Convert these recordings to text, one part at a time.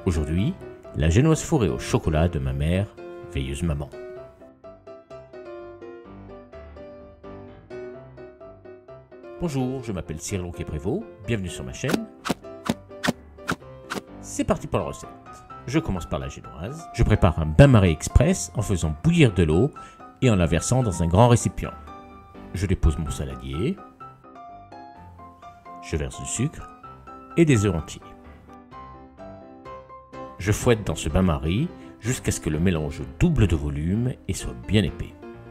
Aujourd'hui, la génoise fourrée au chocolat de ma mère, veilleuse maman. Bonjour, je m'appelle Cyril Rouquet-Prévost, bienvenue sur ma chaîne. C'est parti pour la recette. Je commence par la génoise. Je prépare un bain-marie express en faisant bouillir de l'eau et en la versant dans un grand récipient. Je dépose mon saladier. Je verse du sucre et des œufs entiers. Je fouette dans ce bain-marie jusqu'à ce que le mélange double de volume et soit bien épais.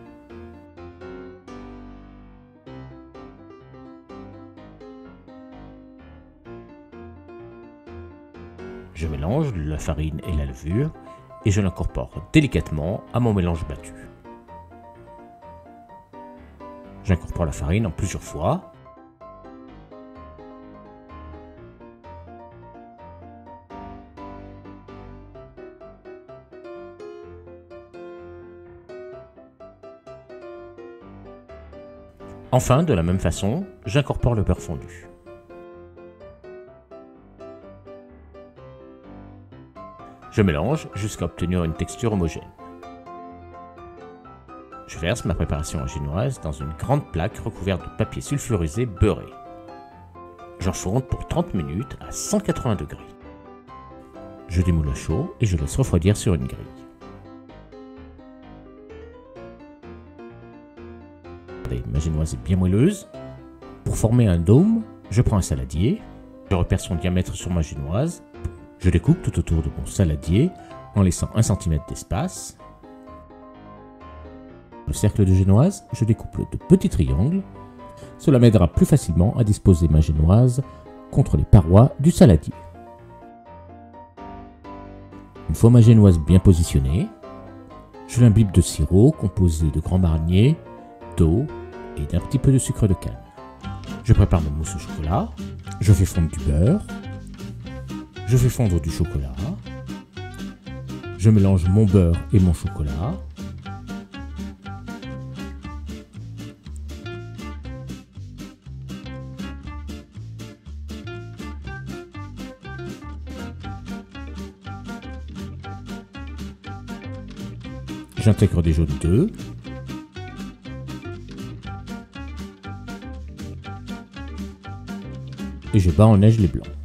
Je mélange la farine et la levure et je l'incorpore délicatement à mon mélange battu. J'incorpore la farine en plusieurs fois. Enfin, de la même façon, j'incorpore le beurre fondu. Je mélange jusqu'à obtenir une texture homogène. Je verse ma préparation en génoise dans une grande plaque recouverte de papier sulfurisé beurré. J'enfourne pour 30 minutes à 180 degrés. Je démoule à chaud et je laisse refroidir sur une grille. Ma génoise est bien moelleuse. Pour former un dôme, je prends un saladier, je repère son diamètre sur ma génoise, je découpe tout autour de mon saladier en laissant 1 cm d'espace. Le cercle de génoise, je découpe de petits triangles. Cela m'aidera plus facilement à disposer ma génoise contre les parois du saladier. Une fois ma génoise bien positionnée, je l'imbibe de sirop composé de grands marniers, d'eau et d'un petit peu de sucre de canne. Je prépare ma mousse au chocolat, je fais fondre du beurre, je fais fondre du chocolat, je mélange mon beurre et mon chocolat, j'intègre des jaunes d'œufs, et je bats en neige les blancs.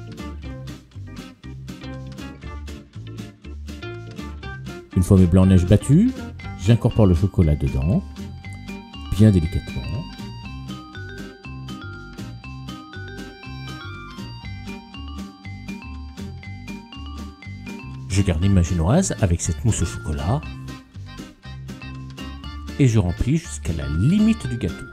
Une fois mes blancs en neige battus, j'incorpore le chocolat dedans, bien délicatement. Je garnis ma génoise avec cette mousse au chocolat et je remplis jusqu'à la limite du gâteau.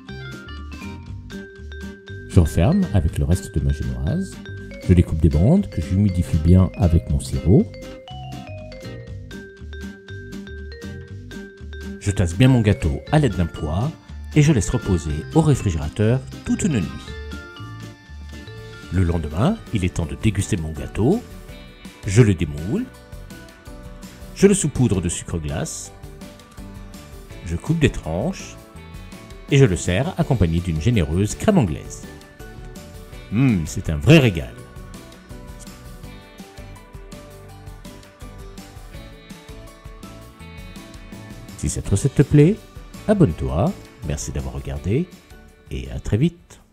Je referme avec le reste de ma génoise. Je découpe des bandes que j'humidifie bien avec mon sirop. Je tasse bien mon gâteau à l'aide d'un poids et je laisse reposer au réfrigérateur toute une nuit. Le lendemain, il est temps de déguster mon gâteau. Je le démoule. Je le saupoudre de sucre glace. Je coupe des tranches et je le sers accompagné d'une généreuse crème anglaise. C'est un vrai régal. Si cette recette te plaît, abonne-toi, merci d'avoir regardé et à très vite.